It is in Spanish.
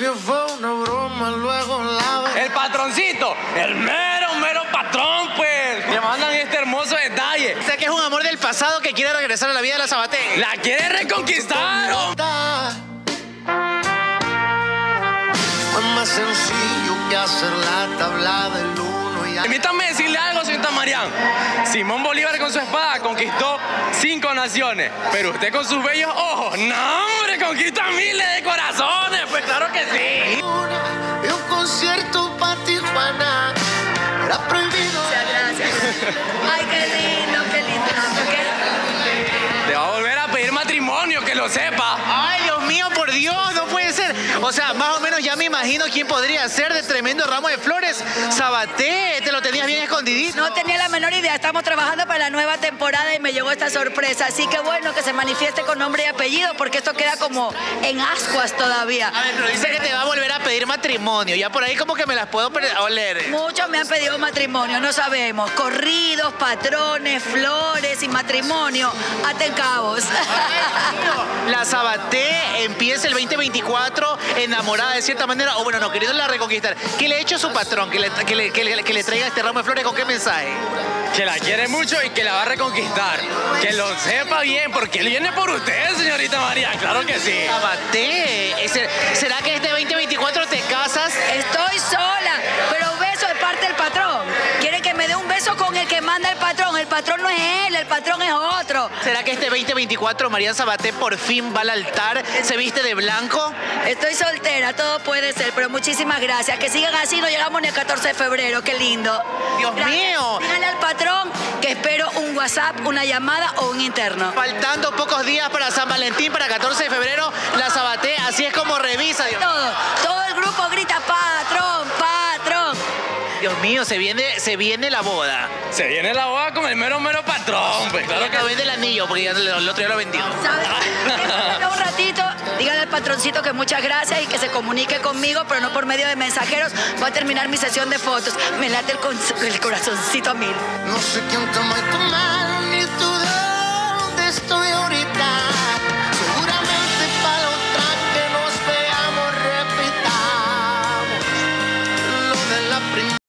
principio fue una broma, luego la... El patroncito, el mero patrón, pues. Le mandan este hermoso detalle. O sea que es un amor del pasado que quiere regresar a la vida de la Sabaté. La quiere reconquistar. Fue más sencillo que hacer la tabla del uno y... Permítame decirle algo, señorita Marian. Simón Bolívar con su espada conquistó 5 naciones, pero usted con sus bellos ojos, no, hombre, conquista miles de corazones. Pues claro que sí. Y un concierto para Tijuana era prohibido. Muchas gracias. Ay, qué lindo, qué lindo. Te va a volver a pedir matrimonio, que lo sepa. Ay, Dios mío, por Dios, no puede ser. O sea, más o menos ya me imagino quién podría ser de tremendo ramo de flores. Sabaté, te lo tenías bien escondidito. No tenía la menor idea. Estamos trabajando para la nueva temporada y me llegó esta sorpresa. Así que bueno, que se manifieste con nombre y apellido porque esto queda como en ascuas todavía. A ver, pero dice que te va a volver a pedir matrimonio. Ya por ahí como que me las puedo oler. Muchos me han pedido matrimonio, no sabemos. Corridos, patrones, flores y matrimonio. Aten cabos. La Sabaté empieza el 2024 enamorada de cierta manera, o bueno, no, queriéndola reconquistar. ¿Qué le ha hecho su patrón? Que le traiga este ramo de flores, ¿con qué mensaje? Que la quiere mucho y que la va a reconquistar. Que lo sepa bien, porque él viene por usted, señorita María. Claro que sí. Sabaté, ¿será que este 2024 te casas? Estoy sola, pero beso de parte del patrón. Quiere que me dé un beso con el que manda el patrón. El patrón no es él, el patrón es otro. ¿Será que este 2024 Marian Sabaté por fin va al altar, se viste de blanco? Estoy soltera, todo puede ser, pero muchísimas gracias. Que sigan así, no llegamos ni el 14 de febrero, qué lindo. Dios mío. Dígale al patrón que espero un WhatsApp, una llamada o un interno. Faltando pocos días para San Valentín, para 14 de febrero, la Sabaté, así es como revisa, Dios. Todo el grupo grita patrón, patrón. Dios mío, se viene la boda. Se viene la boda con el mero patrón. Pues claro que No vende el anillo, porque ya el otro ya lo vendió. ¿Sabes? Un ratito, dígale al patroncito que muchas gracias y que se comunique conmigo, pero no por medio de mensajeros. Voy a terminar mi sesión de fotos. Me late el corazoncito a mí. No sé quién te ama y tú